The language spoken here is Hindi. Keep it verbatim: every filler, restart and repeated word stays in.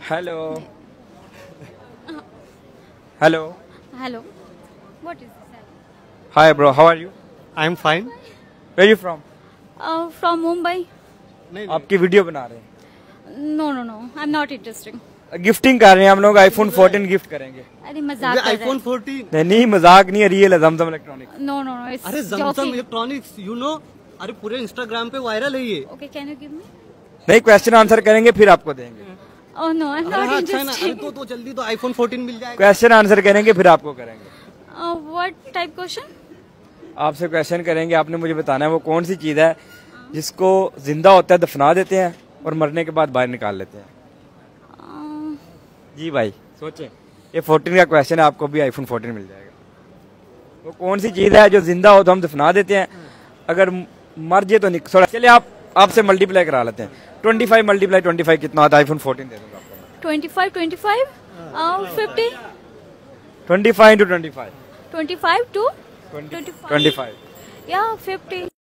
Hello. Hello. Hello. What is this? Hi, bro. How are you? I'm fine. Where are you from? Uh, from Mumbai. नहीं आपकी वीडियो बना रहे No, no, no. I'm not interested. हैं गिफ्टिंग कर रहे हैं हम लोग आईफोन फोर्टीन गिफ्ट करेंगे अरे मजाक कर रहे आईफोन हैं. फोर्टीन। नहीं नहीं मजाक नहीं है रियल है Zamzam electronics No, no, no. It's अरे Zamzam joking. Electronics you know, अरे पूरे इंस्टाग्राम पे वायरल है ये। Okay, can you give me? नहीं क्वेश्चन आंसर करेंगे फिर आपको देंगे Oh no, I'm अरे not हाँ, अच्छा है ना, अरे interested. तो, तो जल्दी तो आईफोन फोर्टीन मिल जाएगा। क्वेश्चन आंसर करेंगे फिर आपको करेंगे Uh, what type question? आपसे क्वेश्चन करेंगे आपने मुझे बताना है वो कौन सी चीज है जिसको जिंदा होता है दफना देते हैं और मरने के बाद बाहर निकाल लेते हैं Uh, जी भाई सोचें ये फोर्टीन का क्वेश्चन है आपको भी आईफोन फोर्टीन मिल जाएगा वो कौन सी चीज है जो जिंदा हो तो हम दफना देते हैं अगर मर जाए तो निकल चलिए आप आपसे मल्टीप्लाई करा लेते हैं twenty five multiply twenty five कितना होता है आईफोन फोर्टीन दे दूंगा आपको twenty-five, twenty-five, uh, fifty, twenty five into twenty five twenty-five to twenty five yeah, fifty.